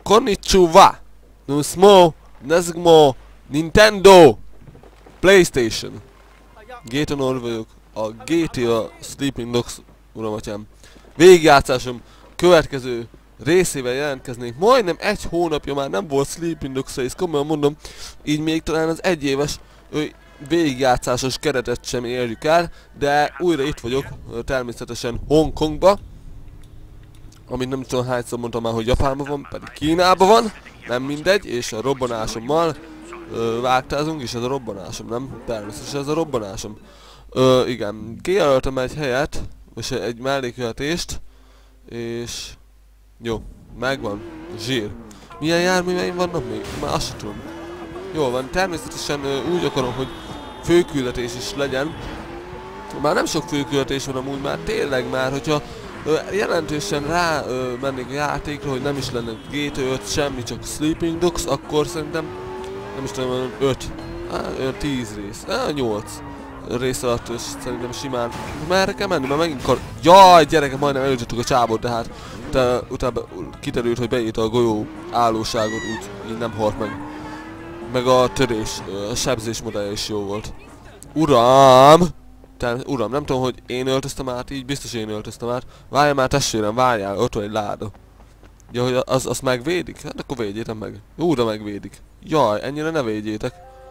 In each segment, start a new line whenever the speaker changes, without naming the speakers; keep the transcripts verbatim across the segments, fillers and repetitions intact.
Konnichiwa! Nusmo! Nezgmo! Nintendo! PlayStation! Gatonor vagyok. A gé té á Sleeping Dogs, uram atyám. Végigjátszásom következő részével jelentkeznék. Majdnem egy hónapja már nem volt Sleeping Dogs rész, komolyan mondom. Így még talán az egyéves végigjátszásos keretet sem érjük el. De újra itt vagyok, természetesen Hongkongba. Amit nem tudom hányszor mondtam már, hogy Japánban van, pedig Kínában van. Nem mindegy, és a robbanásommal ö, vágtázunk, és ez a robbanásom, nem? Természetesen ez a robbanásom. Ö, igen, kijelöltem egy helyet, és egy mellékületést, és... Jó, megvan, zsír. Milyen járműveim vannak még? Már azt sem tudom. Jó van, természetesen ö, úgy akarom, hogy főküldetés is legyen. Már nem sok főküldetés van amúgy, már tényleg már, hogyha ö, jelentősen rá ö, mennék a játékra, hogy nem is lenne gé té öt, semmi, csak Sleeping Dogs, akkor szerintem, nem is tudom, öt, tíz rész, á, nyolc rész alatt, és szerintem simán. Merre kell menni? Mert megint kar... Jaj, gyerekek, majdnem elütöttük a csábot, de hát te, utána kiterült, hogy beírta a golyó állóságot, úgy így nem halt meg. Meg a törés, a sebzés modellje is jó volt. Uram! Tehát, uram, nem tudom, hogy én öltöztem át így, biztos én öltöztem át. Várjál már, testvérem, várjál, ott van egy láda. Ja, hogy az, azt megvédik? Hát akkor védjétek meg. Újra megvédik. Jaj, ennyire ne védjétek.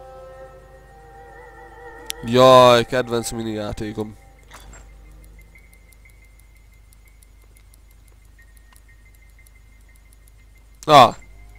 Jaj, kedvenc mini játékom. Ah!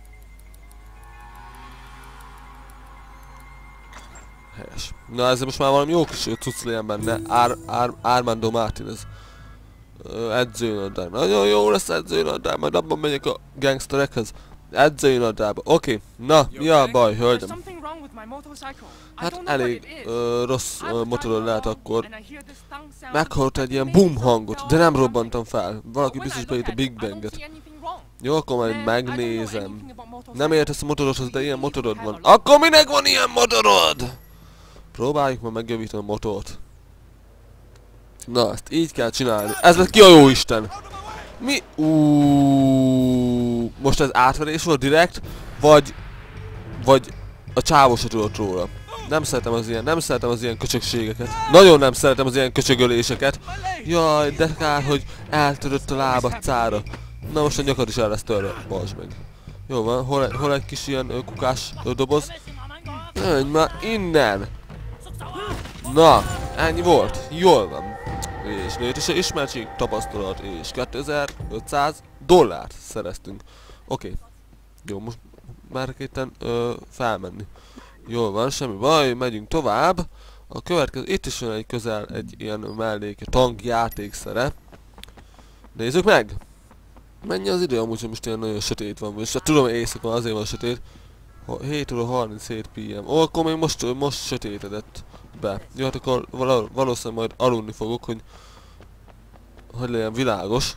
Helyes. Na ezzel most már valami jó kis cucc legyen benne. Ar Ar Armando Martinez. Edzőnadár. Nagyon jó lesz edzőnadár, majd abban megyek a gangsterekhez. Edzőnadárba. Oké. Okay. Na, mi a baj, hölgyem? Hát elég uh, rossz uh, motorod lehet akkor. Meghallott egy ilyen boom hangot, de nem robbantam fel. Valaki biztos beírt a Big Banget. Jó, akkor majd megnézem. Nem értesz a motorodhoz, de ilyen motorod van. Akkor minek van ilyen motorod? Próbáljuk már megjavítani a motort. Na, ezt így kell csinálni. Ez lett ki a jó Isten? Mi? Uuuuh, most ez átverés volt direkt? Vagy... Vagy... A csávó se tudott róla. Nem szeretem az ilyen, nem szeretem az ilyen köcsögségeket. Nagyon nem szeretem az ilyen köcsögöléseket. Jaj, de kár, hogy eltörött a lábad cára. Na most a nyakad is el lesz törve. Basd meg. Jó van, hol, hol egy kis ilyen ö, kukás ö, doboz? Menj már innen! Na, ennyi volt. Jól van. És létese ismertség, tapasztalat és kétezer-ötszáz dollárt szereztünk. Oké. Okay. Jó, most már kéten ö, felmenni. Jól van, semmi baj, megyünk tovább. A következő, itt is van egy közel egy ilyen mellék tank játékszere. Nézzük meg! Mennyi az idő, amúgy most ilyen nagyon sötét van, és hát tudom, hogy éjszaka azért van sötét. hét óra harminchét pé em. Ó, akkor még most, most sötétedett be. Jó, hát akkor val valószínűleg majd aludni fogok, hogy hogy legyen világos.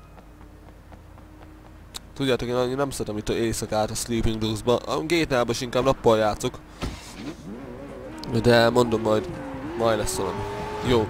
Tudjátok, én annyira nem szeretem itt a éjszakát a Sleeping Dogs-ba. A gé té á-ban is inkább nappal játszok. De mondom, majd majd lesz valami. Jó.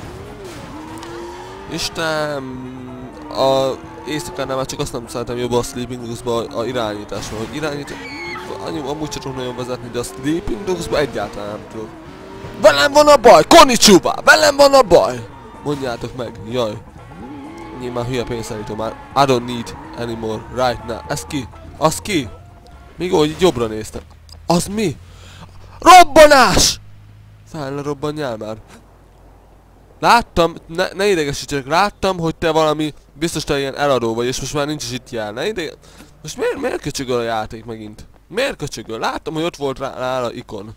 Isten, a éjszakánál már csak azt nem szeretem jobban a Sleeping Dogs-ba a irányításban, hogy irányít... Amúgy sem tudok nagyon vezetni, de a Sleeping Dogs-ba egyáltalán nem tudok. Velem van a baj! Konnichiwa! Velem van a baj! Mondjátok meg, jaj. Én már hülye pénzszállító már. I don't need anymore right now. Ez ki? Az ki? Még úgy így jobbra néztem. Az mi? Robbanás! Fel ne robbanjál már. Láttam, ne, ne idegesítsenek, láttam, hogy te valami, biztos te ilyen eladó vagy, és most már nincs is itt jár. Ne idege... Most miért, miért köcsögöl a játék megint? Miért köcsögöl? Láttam, hogy ott volt rá, rá a ikon.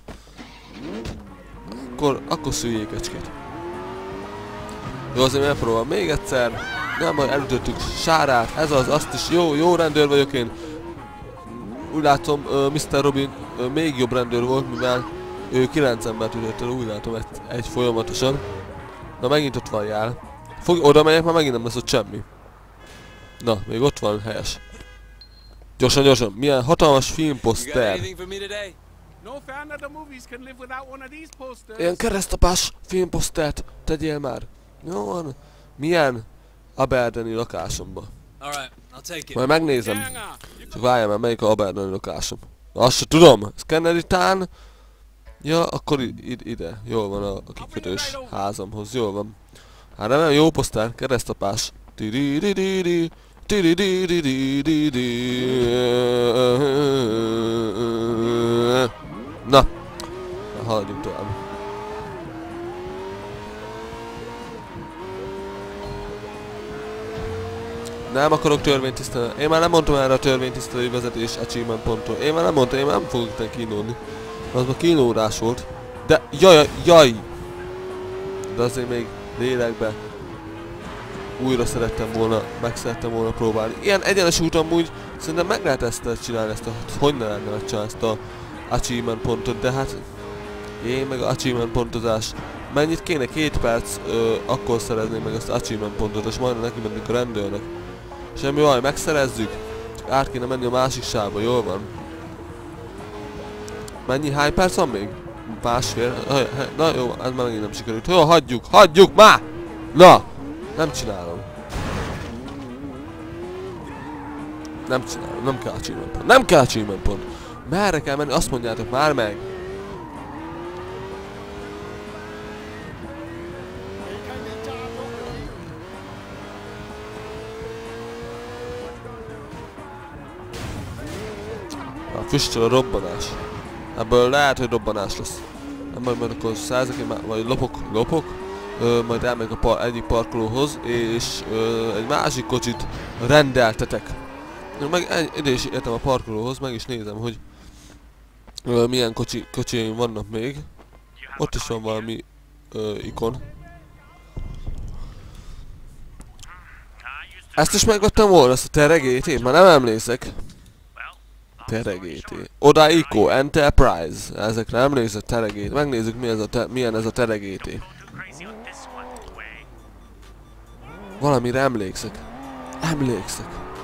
Akkor, akkor szüljék ecskét. Jó, azért megpróbálom még egyszer. Nem, majd elütöttük Sárát, ez az, azt is jó, jó rendőr vagyok én. Úgy látom, uh, miszter Robin uh, még jobb rendőr volt, mivel ő kilenc embert ütött el, úgy látom egy, egy folyamatosan. Na megint ott van jár. Fog, oda megyek, már megint nem lesz ott semmi. Na, még ott van, helyes. Gyorsan, gyorsan, milyen hatalmas filmposzter. Ilyen keresztapás filmposztert tegyél már. Jó van. Milyen? Aberdeni lakásomba. Majd megnézem. Csak várjál már, melyik a Aberdeen lakásom? Azt se tudom! Kennedy Town. Ja, akkor ide. Jól van a, a kikötős házamhoz. Jól van. Hát nem, jó posztár. Keresztapás. Tididididi. Tididididi. Na. Haladjunk tovább. Nem akarok törvénytisztelő. Én már nem mondtam erre a törvénytisztelő vezetés achievement ponton. Én már nem mondtam, én már nem fogok itt kínálni. Az már kínlódás volt. De jaj, jaj! De azért még lélekbe újra szerettem volna, meg szerettem volna próbálni. Ilyen egyenes úton amúgy szerintem meg lehet ezt csinálni, ezt a, hogy ne lehetne megcsinálni ezt a achievement pontot, de hát én meg a achievement pontozás. Mennyit kéne? Két perc, ö, akkor szerezném meg ezt a achievement pontot, és majdnem neki mentünk a rendőrnek. Semmi baj, megszerezzük. Át kéne menni a másik sávba, jól van. Mennyi? Hány perc van még? Másfél? Na jó, ez már megint nem sikerült. Jó, hagyjuk, hagyjuk már! Na! Nem csinálom. Nem csinálom, nem kell achievement pont. Nem kell achievement pont. Merre kell menni? Azt mondjátok már meg! Na, füstöl a robbanás. Ebből lehet, hogy robbanás lesz. Nem majd, majd akkor szállzak én már, vagy lopok, lopok. Ö, majd elmegyek a par egyik parkolóhoz, és ö, egy másik kocsit rendeltetek. Meg ide is értem a parkolóhoz, meg is nézem, hogy ö, milyen kocsi, kocsiaim vannak még. Ott is van valami ö, ikon. Ezt is megvettem volna, ezt a teregét, már nem emlékszek. Teregéti. Oda Eco, Enterprise. Ezekre emlékszek, teregéti. Megnézzük mi ez a te milyen ez a teregéti. Valamire emlékszek. Emlékszek.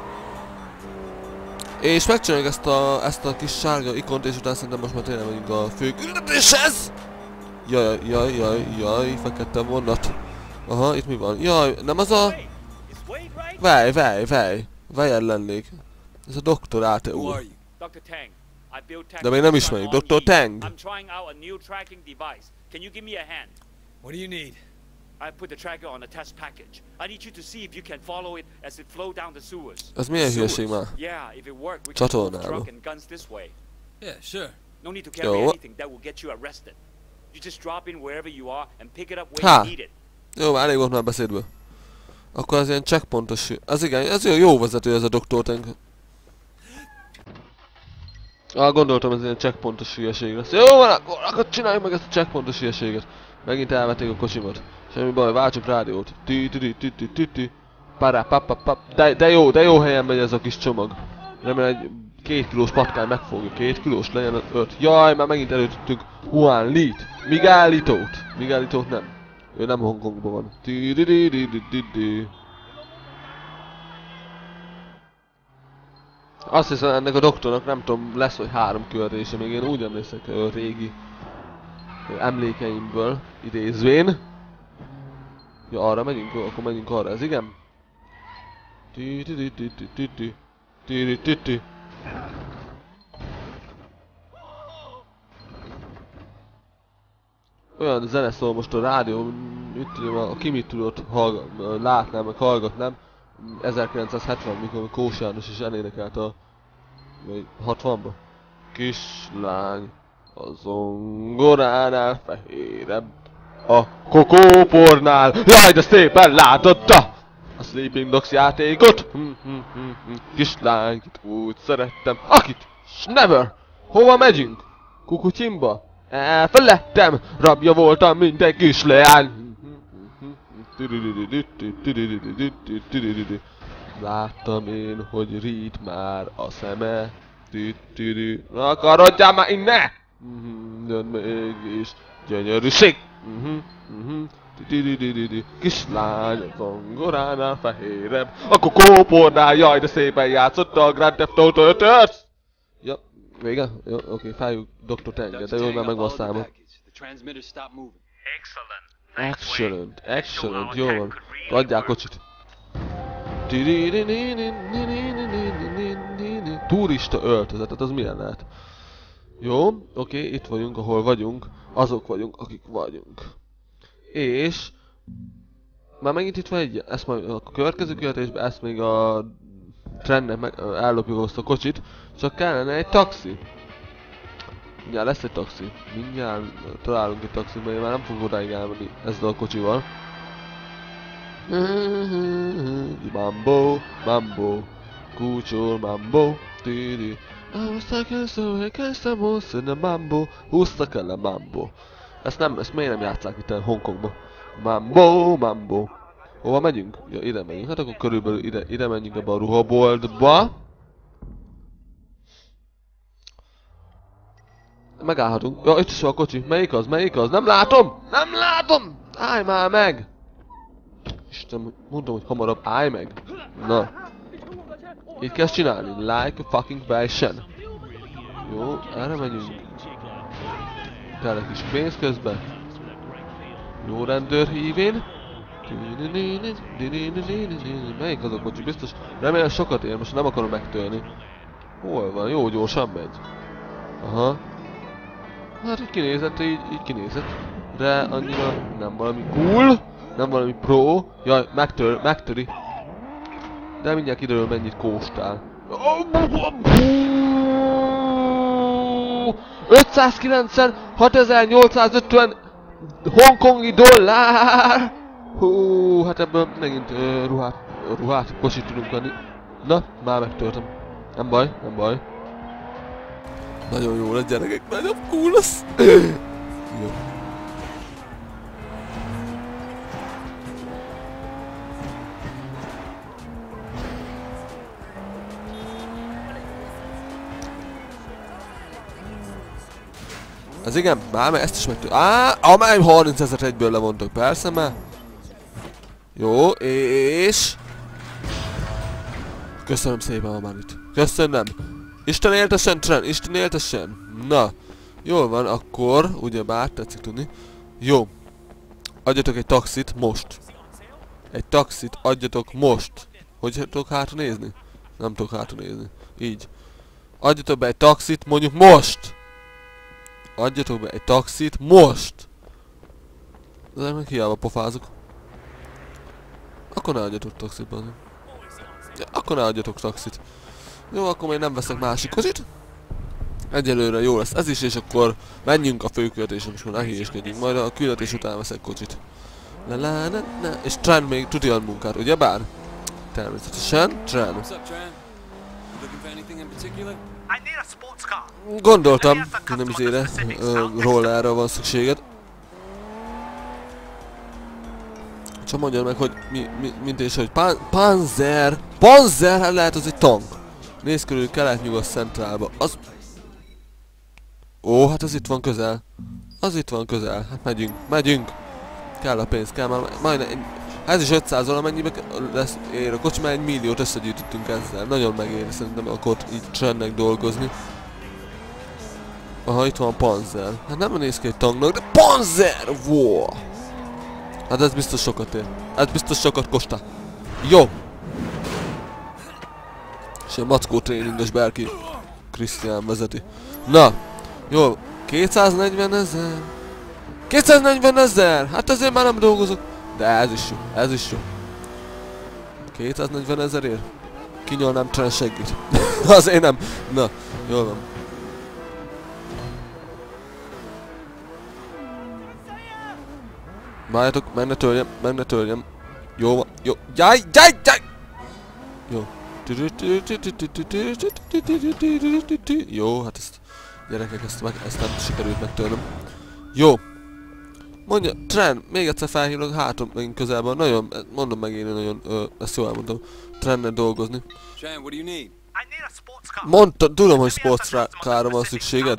És megcsináljuk ezt a, ezt a kis sárga ikont, és utána szerintem most már tényleg megyünk a fő küldetéshez! Jaj, jaj, jaj, jaj, fekete vonat. Aha, itt mi van? Jaj, nem az a... Vej, vej, vej. Vejen lennék. Ez a doktor Áte úr. De még nem ismerjük. doktor Tang.
What do you need? I put the tracker on a test package. I need you to see if you can follow it as it flow down the sewers.
Ez milyen hülyeség már?
Yeah, if it works, we can move the truck and guns this way.
Yeah, sure.
No need to carry anything that will get you arrested. You just drop in wherever you are and pick it up when you need it.
Jó, már elég volt már beszédből. Akkor az ilyen checkpontos... Az igen, ez jó, jó vezető ez a doktor Tang. Ah, gondoltam, ez ilyen checkpontos hülyeség lesz. Jó van, akkor, akkor csináljuk meg ezt a checkpontos hülyeséget. Megint elvették a kocsimat. Semmi baj, váltsuk rádiót. Tü tü tü tü tü tü tü. Pará, pap, pap, pap. De, de jó, de jó helyen megy ez a kis csomag. Remélem egy két kilós patkány megfogja. Két kilós legyen öt. Jaj, már megint előttünk Juan Lee-t. Miguelitót. Miguelitót nem. Ő nem Hongkongban van. Tü tü tü tü tü tü tü. Azt hiszem ennek a doktornak nem tudom, lesz vagy három követése, még én úgy emlékszek a régi emlékeimből idézvén. Ja, arra megyünk, akkor megyünk arra, ez igen? Tü tü tü tü tü tü tü tü tü tü. Olyan zene szól most a rádió, mit tudom, aki mit tudott látnám, meg hallgatnám. ezerkilencszázhetven, mikor Kós János is elénekelt a... vagy hatvanba. Kislány a zongoránál fehérebb, a kokópornál. Jaj, de szépen látotta a Sleeping Dogs játékot. Hm, hm, hm, hm. Kislány, kit úgy szerettem, akit never. Hova megyünk? Kukutyimba? Elfeledtem, rabja voltam, mint egy kisleány. Láttam én, hogy rít már a szeme. Na akarodjál már innen! Jön mégis gyönyörűség! Kislány a zongoránál fehérebb, a kokópornál, jaj de szépen játszotta a Grand Theft Auto ötöt! Ja, vége? Jó, oké, fájjuk doktor Tanget, de jól már megvan a száma. Excellent, excellent, jó van. Adjál kocsit. Turista öltözetet, az milyen lehet? Jó, oké, itt vagyunk, ahol vagyunk. Azok vagyunk, akik vagyunk. És... Már megint itt van egy... Ezt majd a következő követésben, ezt még a... Trendnek meg... ellopjuk azt a kocsit. Csak kellene egy taxi. Mindjárt lesz egy taxi. Mindjárt találunk egy taxit, mert én már nem fogok odáig elmenni ezzel a kocsival. Mambo, mambo, kucsol, mambo, tiri. Húztak el szó, elkezdtem hosszú, a mambo, húztak el a mambo. Ezt nem, ezt miért nem játsszák itt Hongkongba? Mambo, mambo. Hova megyünk? Ja, ide megyünk. Hát akkor körülbelül ide, ide menjünk ebbe a ruhaboltba. Megállhatunk. Ja, itt is van a kocsi. Melyik az? Melyik az? Nem látom! Nem látom! Állj már meg! Isten, mondom, hogy hamarabb állj meg. Na. Így kell csinálni. Like a fucking passion. Jó, erre megyünk. Kell egy kis pénz közben. Jó rendőr hívén. Melyik az a kocsi? Biztos. Remélem sokat ér, most nem akarom megtörni. Hol van? Jó gyorsan megy. Aha. Hát így kinézett, így, így kinézett. De annyira nem valami cool. Nem valami pro. Jaj, megtör, megtöri. De mindjárt kiderül, mennyit kóstál. ötszázkilencven hatezer-nyolcszázötven hongkongi dollár! Hú, hát ebből megint uh, ruhát, ruhát, kocsit tudunk venni. Na, már megtörtem. Nem baj, nem baj. Nagyon jó lesz, gyerekek, nagyon cool lesz. Jó. Ez igen, már mert ezt is megtudjuk. Á, amely harmincezer egyből levontok, persze már. Jó, és... Köszönöm szépen a manit. Köszönöm. Isten éltessen, Trend, Isten éltessen. Na, jól van, akkor, ugyebár, tetszik tudni. Jó. Adjatok egy taxit most. Egy taxit adjatok most. Hogy tudok hátra nézni? Nem tudok hátra nézni. Így. Adjatok be egy taxit, mondjuk most. Adjatok be egy taxit most! De meg hiába pofázok. Akkor ne adjatok taxit, bazd. Ja, akkor ne adjatok taxit. Jó, akkor még nem veszek másik kocsit. Egyelőre jó lesz ez is, és akkor menjünk a főküldetésre, most már ne hülyéskedjünk. Majd a küldetés után veszek kocsit. La la la la. És Trend még tud olyan munkát, ugyebár? Természetesen, Trend. Gondoltam, hogy nem izére, uh, rollerre van szükséged. Csak mondjad meg, hogy mi, mi, mint és hogy Pan Panzer! Panzer! Hát lehet az egy tank. Nézz körül kelet-nyugat centrálba. Az... Ó, hát az itt van közel. Az itt van közel. Hát megyünk, megyünk! Kell a pénz, kell már, majdnem... Ez is ötszáz valamennyibe lesz, ér a kocsi, már egy milliót összegyűjtöttünk ezzel. Nagyon megéri szerintem akkor így Trendnek dolgozni. Aha, itt van Panzer. Hát nem néz ki egy tanknak, de Panzer! Wow! Hát ez biztos sokat ér. Ez biztos sokat kostál. Jó! És a mackó tréninges Berki Krisztián vezeti. Na! Jó! kétszáznegyven ezer! kétszáznegyven ezer! Hát ezért már nem dolgozok. De ez is jó, ez is jó. kétszáznegyven ezerért? Kinyolnám Trend seggit. Azért nem. Na, jól van. Várjatok, meg ne törjem, meg ne törjem. Jó van, jó. Jaj, jaj, jaj! Jó. Jó, hát ezt... Gyerekek, ezt, meg, ezt nem sikerült megtörnöm. Jó. Mondja, Trend, még egyszer felhívlak, hátom megint közelben. Nagyon, mondom meg én nagyon, ö, ezt jól elmondom. Trendnek dolgozni. Mondta, tudom, hogy sportscarra van szükséged.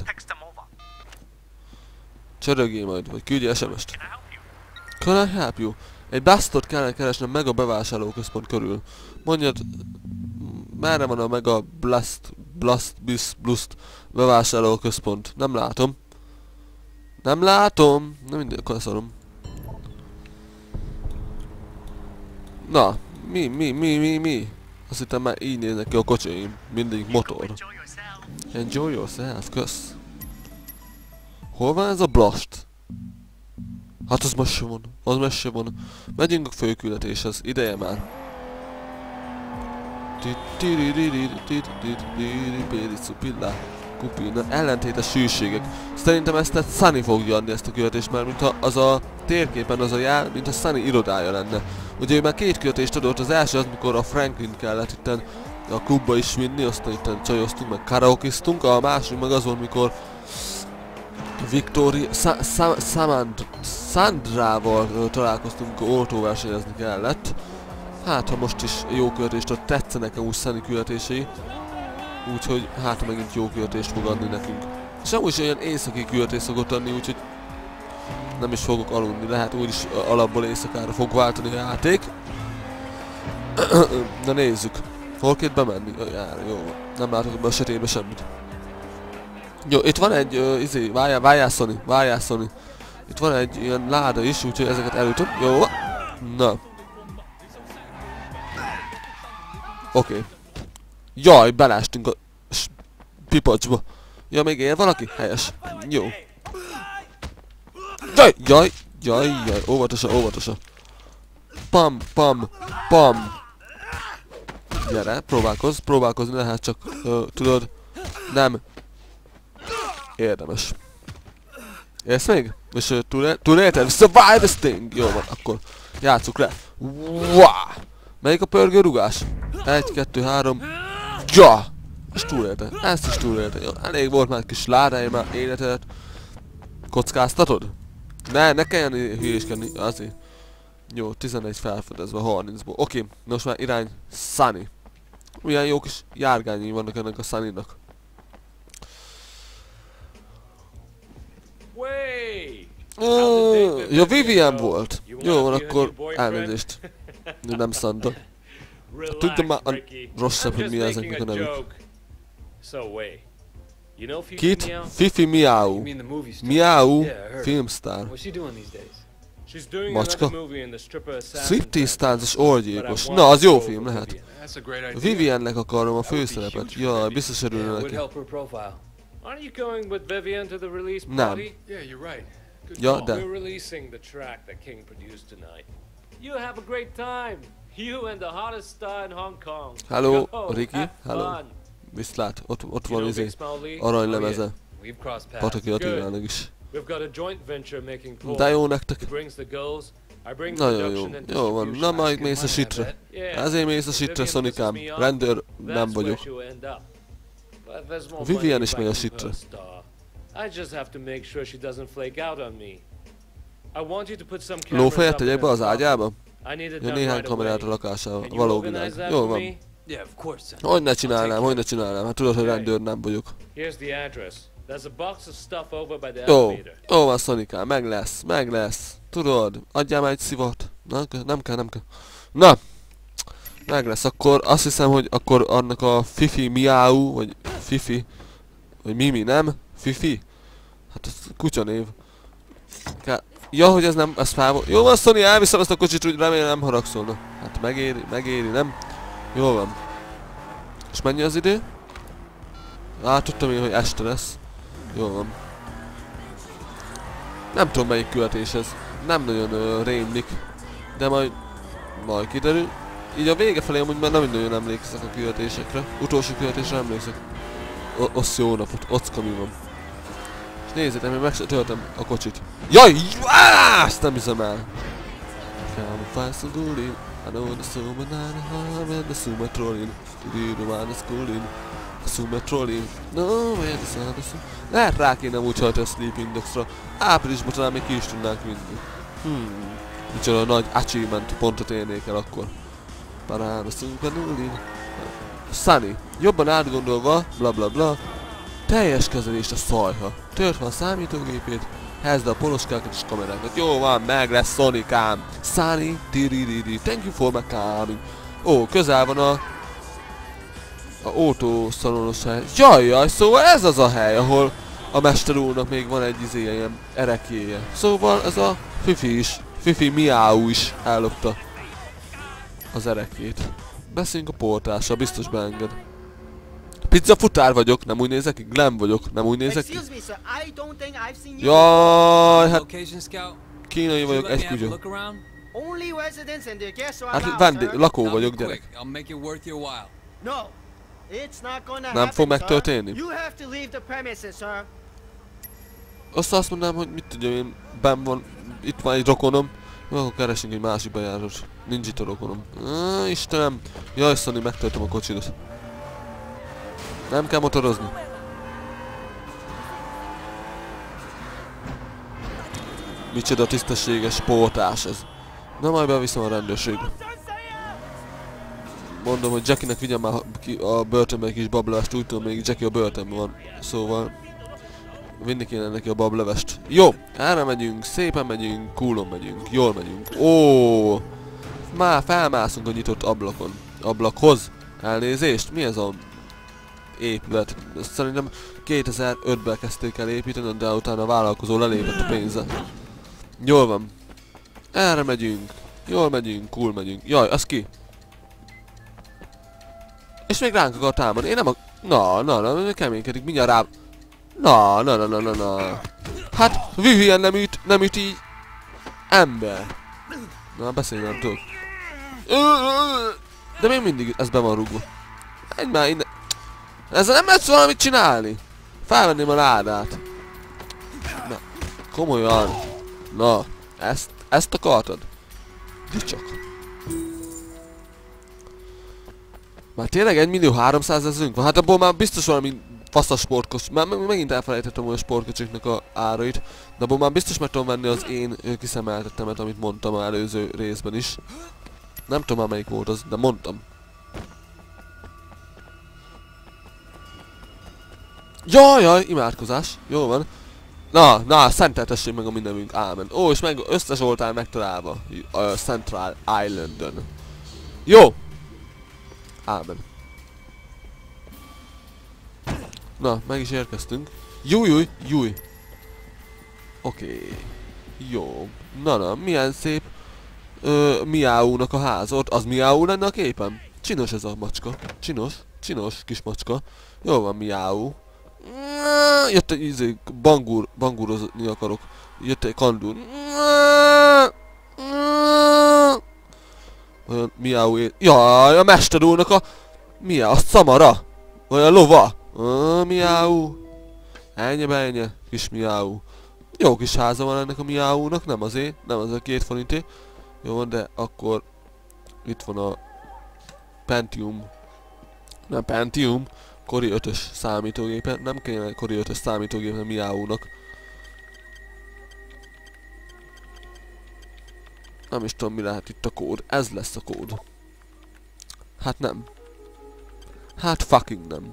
Csörögjél majd, vagy küldj es em est. Can I help you? Egy Bustot kellene keresnem meg a bevásárlóközpont körül. Mondjad, merre van a Mega Blast, Blast, Blast, Blast bevásárlóközpont? Nem látom. Nem látom! Nem mindegy, akkor leszarom. Na, mi, mi, mi, mi, mi? Azt hittem már így néznek ki a kocsiim. Mindig motor. Enjoy yourself, kösz. Hol van ez a blast? Hát az messze van. Az messze van. Megyünk a főküldetéshez. Ideje már. Kupina. Ellentétes hűségek. Szerintem ezt tehát Sunny fogja adni ezt a küldetést, mert mintha az a térképen az a jel, mint a Sunny irodája lenne. Ugye ő már két küldetést adott, az első az, mikor a Franklin kellett itten a klubba is vinni, aztán itten csajoztunk, meg karaokiztunk, a második meg az volt, mikor Victoria, Sa Sa Samand Sandrával találkoztunk, autóversenyezni kellett. Hát ha most is jó küldetést ad, tetszenek nekem úgy Sunny küldetései. Úgyhogy hát ha megint jó küldetést fog adni nekünk. És amúgy is olyan északi küldetést szokott adni, úgyhogy nem is fogok aludni, lehet úgyis alapból éjszakára fog váltani a játék. Na nézzük. Hol kell bemenni? Jár, jó van. Nem látok ebben a sötétbe semmit. Jó, itt van egy, uh, izé, várjál, várjál Sony, várjál Sony. Itt van egy ilyen láda is, úgyhogy ezeket elütöm. Jó. Na. Oké. Okay. Jaj, belástünk a pipacsba. Ja, még él valaki? Helyes. Jó. Jaj, jaj, jaj, jaj, óvatosan, óvatosan. Pam, pam, pam. Gyere, próbálkozz, próbálkozni lehet, csak uh, tudod, nem érdemes. Érsz még? És uh, túlélted? Survive this thing! Jó van, akkor játsszuk le. Wow! Melyik a pörgő rugás? Egy, kettő, három. Ja! És túlélte. Ezt is túlélte. Jó, elég volt már egy kis ládája már életet. Kockáztatod? Ne, ne kelljen hülyéskedni, azért. Jó, tizenegy felfedezve harmincból. Oké, okay, most már irány Sunny. Olyan jó kis járgányai vannak ennek a Sunnynak. Uh, ja, Vivian volt. Jó van, akkor elnézést. Nem Sandra. Tudja már a rosszabb, hogy mi ezeknek a nevük. Kit? Fifi Miau. Miau filmstar. Macska? Striptease táncos orgyilkos. Na, az jó film lehet. Viviannek akarom a főszerepet. Jaj, biztos örülne neki. Nem. Ja, de. Hello, Ricky. Hello. Viszlát, ott, ott van izé aranylemeze. Pataki Attilának is. De jó nektek. Nagyon jó. Jó van, na majd mész a sitre. Ezért mész a sitre, Sonicám. Rendőr nem vagyok. Vivian is megy a sitre. Lófejet tegyek be az ágyába? Ja, néhány kamerát a lakásával. Való világ. Jó van. Hogy ne csinálnám, hogy ne csinálnám. Hát tudod, hogy rendőr nem vagyok. Jó, jó van Sonicám, meg lesz, meg lesz. Tudod, adjál már egy szivat. Na, nem kell, nem kell. Na, meg lesz, akkor azt hiszem, hogy akkor annak a Fifi Miau, vagy Fifi, vagy Mimi, nem? Fifi? Hát ez kutyanév. Kell. Ja, hogy ez nem, ez fel volt. Jó van Sony, elviszem ezt a kocsit, úgy remélem nem haragszolna. Hát megéri, megéri, nem? Jó van. És mennyi az idő? Á, tudtam én, hogy este lesz. Jó van. Nem tudom melyik küldetés ez. Nem nagyon uh, rémlik. De majd... majd kiderül. Így a vége felé amúgy már nem nagyon emlékszek a küldetésekre. Utolsó küldetésre emlékszek. Ossz jó napot, ocka mi van. És nézzétek, én megtöltem a kocsit. Jaj! Ezt nem hiszem el! Come fast and good in. I know the summer night home and the summer trolling. To do the one that's schooling. The summer trolling. No, where the sun is. Lehet rá kéne úgy hajtani a Sleeping Dogs-ra. Áprilisban talán még ki is tudnánk vinni. Hmm. Micsoda nagy achievement pontot érnék el akkor. Parán a summer trolling. Sunny. Jobban átgondolva, bla bla bla. Teljes kezelést a szajha. Tört fel a számítógépét. Helyezd a poloskákat és kamerákat. Jó van, meg lesz Sonicám. Sunny, di-di-di-di. Thank you for my coming. Ó, közel van a... a autószalonos hely. Jajjaj, szóval ez az a hely, ahol a mester úrnak még van egy izé, ilyen erekjéje. Szóval ez a Fifi is. Fifi Miau is ellopta az erekjét. Beszéljünk a portással, biztos beenged. Pizza futár vagyok, nem úgy nézek ki? Glenn vagyok, nem úgy nézek ki? Jaj, hát... Kínai vagyok, egy kutya. Hát vendég, lakó vagyok, gyerek. Nem fog megtörténni? Azt azt mondanám, hogy mit tudjam én, benn van, itt van egy rokonom. Jó, akkor keresünk egy másik bejáros. Nincs itt a rokonom. Á, Istenem! Jaj, Szani, megtöltöm a kocsidat. Nem kell motorozni. Micsoda tisztességes portás ez. Na majd beviszem a rendőrségbe. Mondom, hogy Jackie-nek vigyen már ki a börtönbe egy kis bablevest, úgy tudom, még Jackie a börtönben van. Szóval... Vinni kéne neki a bablevest. Jó, erre megyünk, szépen megyünk, coolon megyünk, jól megyünk. Ó, már felmászunk a nyitott ablakon. Ablakhoz. Elnézést, mi ez a épület? Ezt szerintem kétezer-ötben kezdték el építeni, de utána a vállalkozó lelépett a pénzzel. Jól van. Erre megyünk. Jól megyünk, cool megyünk. Jaj, az ki? És még ránk akar támadni. Én nem a... Na, na, na, keménykedik, mindjárt rá... Na, na, na, na, na, na. Hát, Vivien nem üt, nem üt így... Ember. Na, beszélni nem tudok. De még mindig ez be van rúgva. Menj már innen. Ezzel nem lehet valamit csinálni. Felvenném a ládát. Na, komolyan. Na, ezt, ezt akartad? De csak. Már tényleg egy millió háromszázezrünk van? Hát abból már biztos valami faszas sportkocsi. Már megint elfelejtettem, hogy a sportkocsiknak a árait. De abból már biztos meg tudom venni az én kiszemeltettemet, amit mondtam az előző részben is. Nem tudom már melyik volt az, de mondtam. Jaj, jaj, imádkozás. Jó van. Na, na, szenteltessék meg a mi nevünk, ámen. Ó, és meg összezsoltál megtalálva a Central Islandön. Jó. Ámen. Na, meg is érkeztünk. Júj, júj, júj. Oké. Okay. Jó. Na, na, milyen szép ö, Miau-nak a ház. Ott az Miau lenne a képen? Csinos ez a macska. Csinos, csinos kis macska. Jó van, Miau. Jött egy izé, bangúr, bangúrozni akarok. Jött egy kandúr. Olyan Miau él. Jaj, a mester úrnak a... Mi a szamara? Olyan lova? Ah, Miau. Ennyi ennyi, kis Miau. Jó kis háza van ennek a Miau-nak, nem azért, nem az a két forinté. Jó van, de akkor... Itt van a... Pentium. Nem Pentium. Kori ötös számítógépen. Nem kéne Kori ötös számítógépen a Miau-nak. Nem is tudom mi lehet itt a kód. Ez lesz a kód. Hát nem. Hát fucking nem.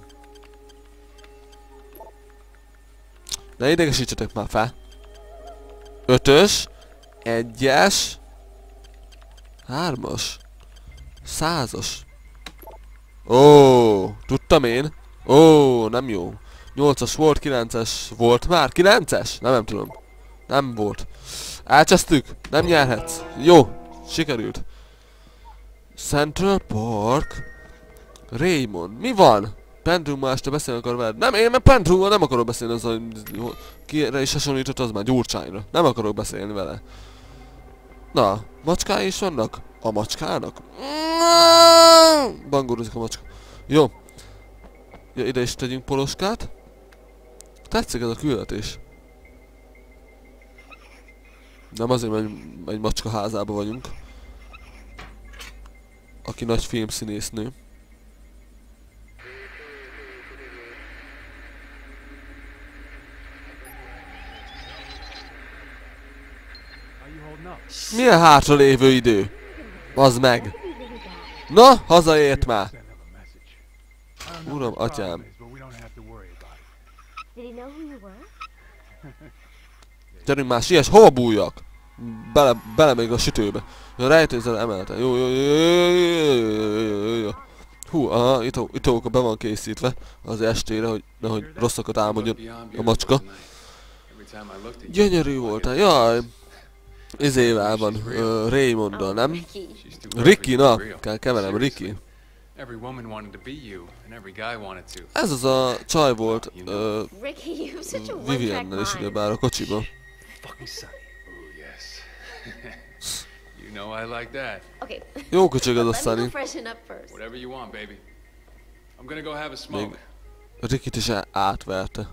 Ne idegesítsetek már fel. Ötös. Egyes. Hármas. Százas. Ó, tudtam én. Ó, nem jó. Nyolcas volt, kilences volt már. Kilences? Nem, nem tudom. Nem volt. Elcsesztük. Nem nyerhetsz. Jó, sikerült. Central Park. Raymond. Mi van? Pendrummal este beszélni akar veled. Nem, én meg Pendrummal nem akarok beszélni azzal, hogy kire is hasonlított az már Gyurcsányra. Nem akarok beszélni vele. Na, macskái is vannak? A macskának? Bangorozik a macska. Jó. Ja, ide is tegyünk poloskát. Tetszik ez a küldetés. Nem azért, mert egy macska házában vagyunk. Aki nagy filmszínésznő. Milyen hátra lévő idő? Az meg. Na, hazaért már. Uram, atyám. Gyerünk már, siess, hova bújjak? Bele, bele még a sütőbe. Ja, rejtőzzel emelten. Jó, jó, jó, jó, jó, jó, jó, jó. Hú, aha, itóka be van készítve az estére, hogy nehogy rosszakat álmodjon a macska. Gyönyörű voltál, jaj. Izével van, uh, Raymonddal, nem? Ricky, na, kell keverem, Ricky.
Every woman wanted to be you, and every guy wanted to.
Ez az a csaj volt uh, Viviannel is ugyebár a kocsiban.
Fucking Sunny. Oh yes. You know I like that.
Okay.
Jó köcsög ez a Sunny.
Whatever you want, baby. I'm gonna go have a smoke.
Még Rickit is átverte.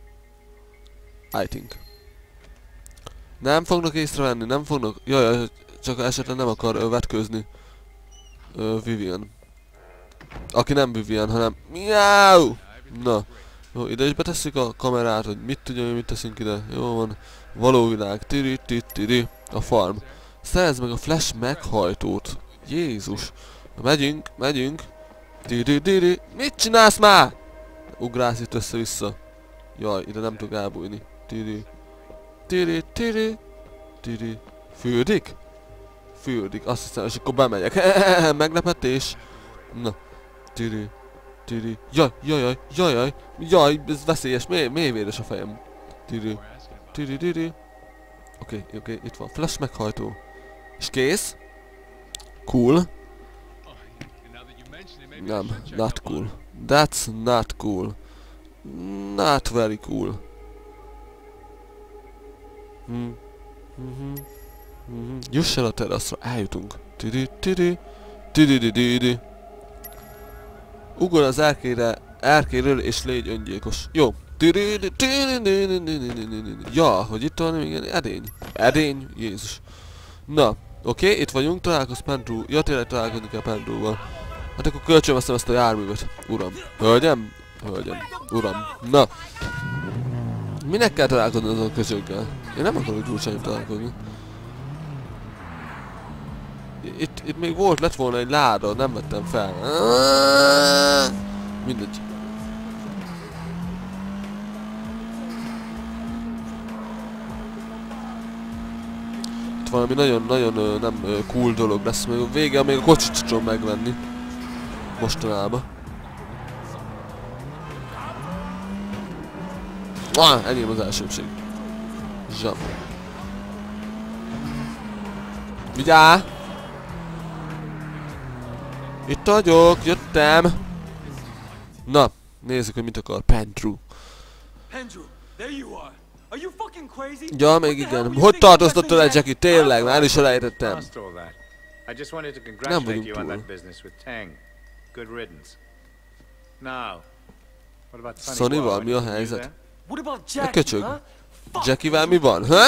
I think. Nem fognak észrevenni, nem fognak... Jaj, csak esetleg nem akar ö, vetkőzni ö, Vivian. Aki nem Vivian, hanem... Miau! Na. Jó, ide is betesszük a kamerát, hogy mit tudja, hogy mit teszünk ide. Jó van. Való világ. Tiri, tiri, tiri. A farm. Szerezd meg a flash meghajtót. Jézus. Megyünk, megyünk. Tiri, tiri. Mit csinálsz már? Ugrálsz itt össze-vissza. Jaj, ide nem tudok elbújni. Tiri. Tiri, tiri. Tiri. Fürdik? Fürdik. Azt hiszem, és akkor bemegyek. Meglepetés. Na. Tiri. Tiri. Jaj, jaj, jaj, jaj, jaj. Jaj, ez veszélyes. Mély, mélyvéres a fejem. Tiri. Tiri, tiri. Oké, okay, oké, okay, itt van. Flash meghajtó. És kész. Cool. Nem, not cool. That's not cool. Not very cool. Hm. Mhm. Mhm. Juss el a teraszra, eljutunk. Tiri, tiri. Tiri, tiri, tiri. Ugor az erkére, erkéről és légy öngyilkos. Jó. Tiri, tiri, tiri, tiri. Ja, hogy itt van, igen, edény. Edény, Jézus. Na, oké, okay, itt vagyunk, találkozz Pendrew. Ja, tényleg találkozni kell Pendrewval. Hát akkor kölcsönveszem ezt a járművet. Uram. Hölgyem? Hölgyem. Uram. Na. Minek kell találkozni azon a közökkel? Én nem akarok gyurcsányi találkozni. Itt, itt még volt, lett volna egy láda, nem vettem fel. Mindegy. Itt valami nagyon-nagyon nem cool dolog lesz, még a vége, még a kocsit sem tudom megvenni. Mostanában. Ah, enyém az elsőbség. Zsam. Vigyázz! Itt vagyok, jöttem! Na, nézzük, hogy mit akar Pendrew. Ja, még igen. Hogy tartóztattad el, Jackie? Tényleg, már el is elejtettem. Nem vagyunk túl. Sonnyval mi a helyzet? Ne köcsög. Jackie-vel mi van, ha?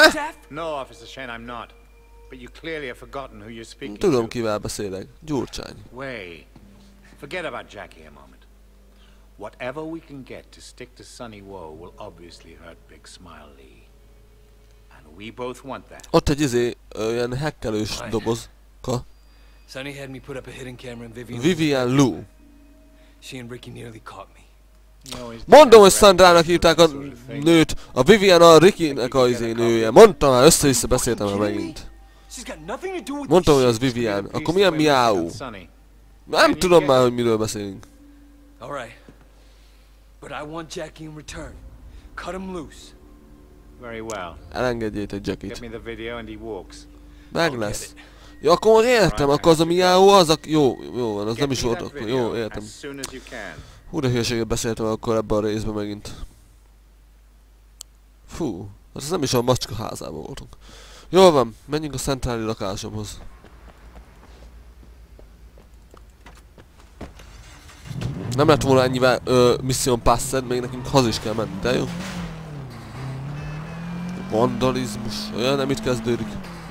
Tudom, kivel beszélek. Gyurcsány.
Forget about Jackie a moment. Whatever we can get to stick to Sonny Woe will obviously hurt Big Smile Lee. And we both want that.
Ott egy izé, ilyen hekkelős dobozka.
Sonny had me put up a hidden camera and Vivian.
Vivian Lou.
She and Ricky nearly caught me.
Mondom, hogy Sandrának hívták a nőt, a Vivian a Rickynek a izé nője. Mondtam már, össze-vissza beszéltem már megint. Mondtam, hogy az Vivian. Akkor milyen miau? Nem tudom már, hogy miről beszélünk. Elengedjétek Jackie-t. Meg lesz. Ja, akkor most értem, akkor az a miau, az a... Jó, jó van, az nem is volt akkor. Jó, értem. Hú, de hülyeséget beszéltem akkor ebben a részben megint. Fú, hát ez nem is a macska házában voltunk. Jól van, menjünk a centráli lakásomhoz. Nem lett volna ennyivel ö, Mission Passed, még nekünk haza is kell menni, de jó? Vandalizmus, olyan nem itt kezdődik.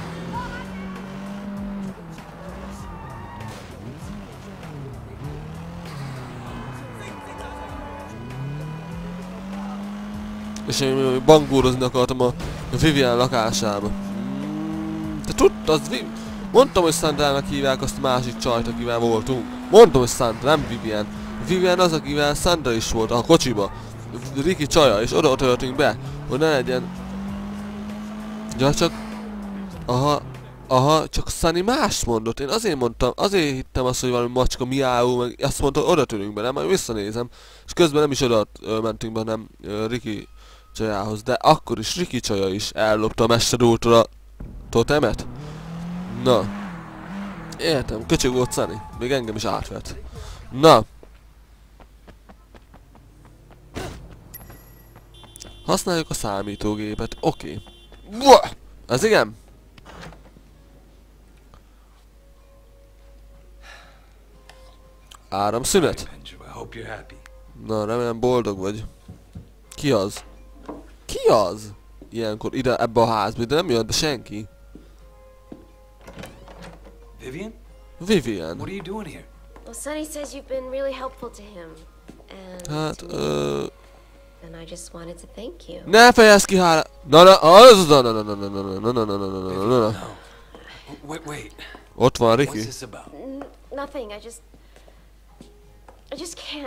És én bangúrozni akartam a Vivian lakásába. Te tudtad, az Vi... Mondtam, hogy Sandrának hívják azt a másik csajt, akivel voltunk. Mondtam, hogy Sandra, nem Vivian. Vivian az, akivel Sandra is volt a kocsiba. Ricky csaja, és oda töltünk be, hogy ne legyen... Ja, csak... Aha, aha, csak Sunny más mondott. Én azért mondtam, azért hittem azt, hogy valami macska miáú, meg azt mondta, hogy oda tűnünk be, nem? Majd visszanézem. És közben nem is oda ö, mentünk be, nem ö, Ricky csajához. De akkor is Ricky csaja is ellopta a Mester-úrtól a totemet. Na. Értem, köcsög volt Sunny. Még engem is átvett. Na. Használjuk a számítógépet. Oké. Okay. Ez igen? Áramszünet? Na, remélem boldog vagy. Ki az? Ki az? Ilyenkor ide, ebbe a házba, de nem jön be senki.
Vivian?
Vivian.
What are you doing here?
Well, Sonny says you've been really helpful to him. And
Hát, ö...
and I just wanted to thank you.
Ne fejezd ki hála... Na, na, az, na, na, na, na, na, na, na, na, na, na, na, na, na, na.
Wait, wait.
Ott van
What's
Ricky.
this about?
N nothing. I just, I just can't.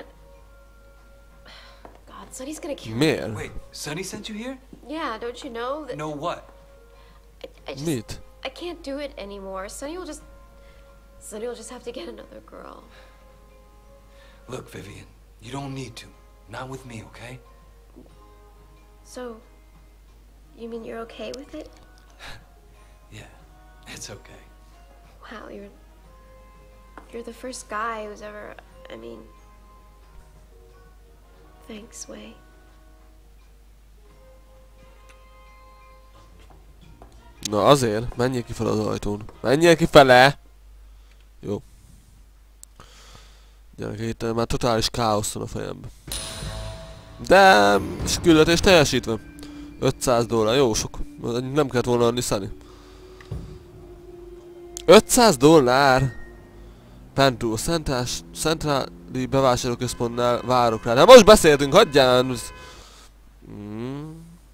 God, Sonny's gonna kill me.
Miért?
Wait, Sonny sent you here?
Yeah, don't you know that?
No what?
I, I just,
Mit?
I can't do it anymore. Sonny will just, Sonny will just have to get another girl.
Look, Vivian, you don't need to. Not with me, okay?
So, you mean you're okay with it?
Yeah, it's okay.
Wow, you're, you're the first guy who's ever, I mean, thanks, Wei.
Na azért, menjél ki fel az ajtón. Menjél ki fele! Jó. Gyerekek, itt már totális káosz van a fejemben. De, és küldetés teljesítve. ötszáz dollár, jó sok. Nem kellett volna adni Sunny. ötszáz dollár! Pentú, Szentás, Centráli bevásárlóközpontnál várok rá. De most beszéltünk, hagyján! Mm.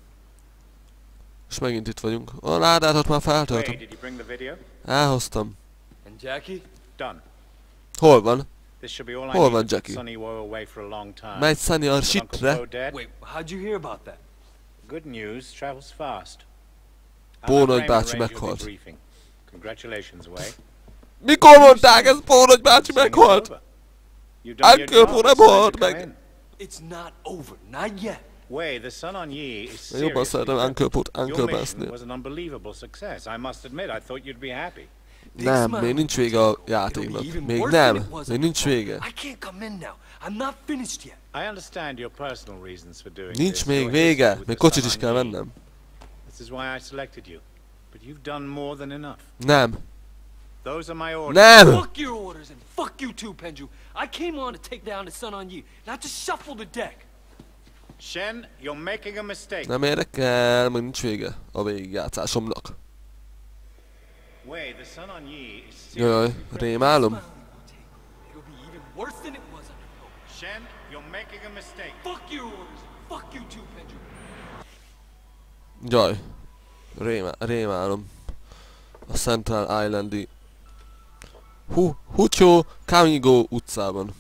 És megint itt vagyunk. A ládát ott már feltöltöm. Elhoztam.
And Jackie?
Done.
Hol van?
This should be all I
Hol
need
van
to put
Jackie?
Sonny Woe away for a long time.
Megy Sunny a
With Uncle
sitre.
Bo dead,
Wait, how'd you hear about that?
good news travels fast.
Bó
I'll have
nagy
Raymond
bácsi
arrange your
meghalt.
debriefing. Congratulations, Wei.
Mikor mondták, ez Bó nagy bácsi
Thing is
meghalt?
over. You've done your
Uncle
job.
Bo
It's
nem
time to
halt
come
meg.
in.
It's not over. Not yet.
Wei, the Sun on Yi is
Jobban
seriously
szeretem
hurt.
Uncle Bo-t
Your
Uncle
mission
Bass-nél.
was an unbelievable success. I must admit, I thought you'd be happy.
Nem, még nincs vége a játéknak. Még nem, még nincs vége.
I can't come in now. I'm not finished yet.
I understand your personal reasons for doing
Nincs
this.
még
Your history
vége,
with
még
the
kocsit
Sun
is
on
kell
Yi.
vennem.
This is why I selected you. But you've done more than enough.
Nem,
Those are my orders.
nem!
Fuck your orders and fuck you too, Penju. I came on to take down the Sun on Yi, not to shuffle the deck.
Shen, you're making a mistake.
Nem érdekel, még nincs vége a végigjátszásomnak.
Wei, the Sun on Yi is
Jaj,
seriously hurt.
rémálom.
It'll be even worse than it was under Poe.
Shen, you're making a mistake.
Fuck your orders. Fuck you too, Penju.
Jaj, rémá rémálom. A Central Islandi Hu Hucho Kamigo utcában.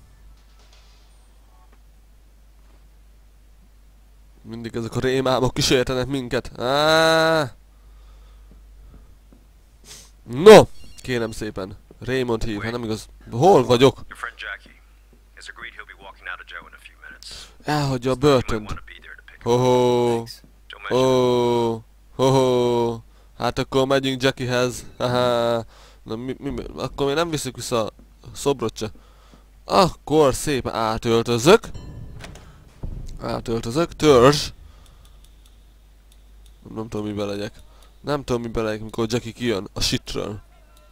Mindig ezek a rémálmok kísértenek minket. Áááá. No! Kérem szépen. Raymond hív, hát nem igaz. Hol vagyok?
Your friend Jackie has agreed he'll be walking out of jail in a few minutes.
Elhagyja a
You might
börtönt.
want to be there to pick him up.
Ho-ho.
Don't mention it.
Ho, ho-ho. Hát akkor megyünk Jackiehez. Haha. Na mi, mi, mi, akkor mi nem visszük vissza a szobrot se. Akkor szépen átöltözök. Átöltözök. Törzs. Nem, nem tudom mibe legyek. Nem tudom mibe legyek, mikor Jackie kijön a shitről.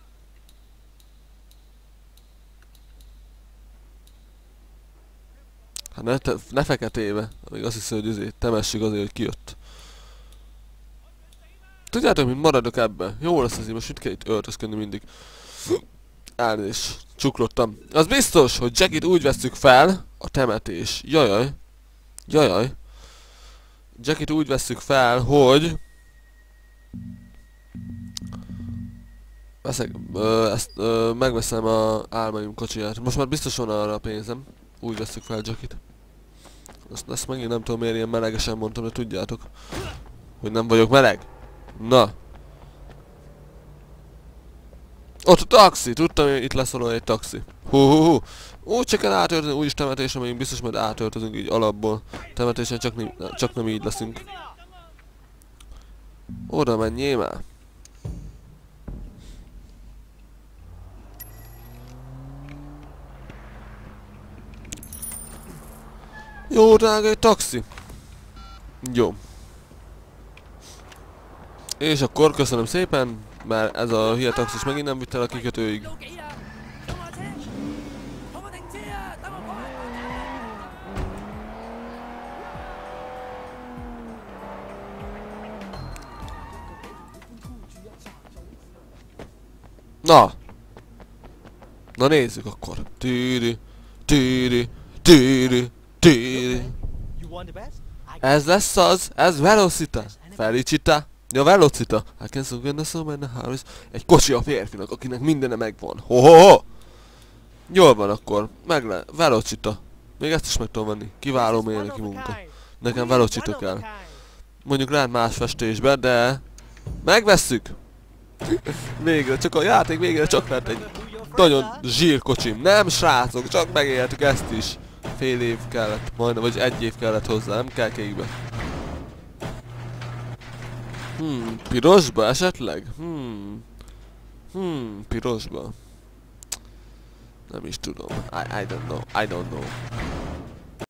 Hát ne, te, ne feketébe. Amíg azt hiszem, hogy azért temessük azért, hogy kijött. Tudjátok, mint maradok ebbe? Jó lesz azért, most mit kell itt öltözködni mindig. Elnézést, csuklottam. Az biztos, hogy Jackie-t úgy vesszük fel, a temetés. Jajaj. Jajaj. Jackie-t úgy vesszük fel, hogy... Veszek, ö, ezt, ö, megveszem a álmaim kocsiját. Most már biztos van arra a pénzem. Úgy vesszük fel Jackie-t. Ezt, ezt megint nem tudom miért ilyen melegesen mondtam, de tudjátok, hogy nem vagyok meleg. Na. Ott a taxi! Tudtam, hogy itt lesz valami egy taxi. Hú, hú, hú. Úgy csak kell átöltözni, úgyis temetésre megyünk, biztos majd átöltözünk így alapból. Temetésen csak, nem, csak nem így leszünk. Oda menjél már. Jó, drága, egy taxi. Jó. És akkor köszönöm szépen, mert ez a hülye taxis megint nem vitt el a kikötőig. Na! Na nézzük akkor. Tűri, tűri, tűri, tűri. Ez lesz az, ez Velocita. Felicita. Ja, Velocita. I can so gonna so many hours. Egy kocsi a férfinak, akinek mindene megvan. Ho ho ho! Jól van akkor. Meg le. Velocita. Még ezt is meg tudom venni. Kiváló mérnöki munka. Nekem Velocita kell. Mondjuk lehet más festésben, de... Megvesszük! Végre, csak a játék végre csak lett egy nagyon zsírkocsim. Nem srácok, csak megéltük ezt is. Fél év kellett, majdnem, vagy egy év kellett hozzá, nem kell kékbe. Hmm, pirosba esetleg? Hmm. Hmm, pirosba. Nem is tudom. I, I don't know, I don't know.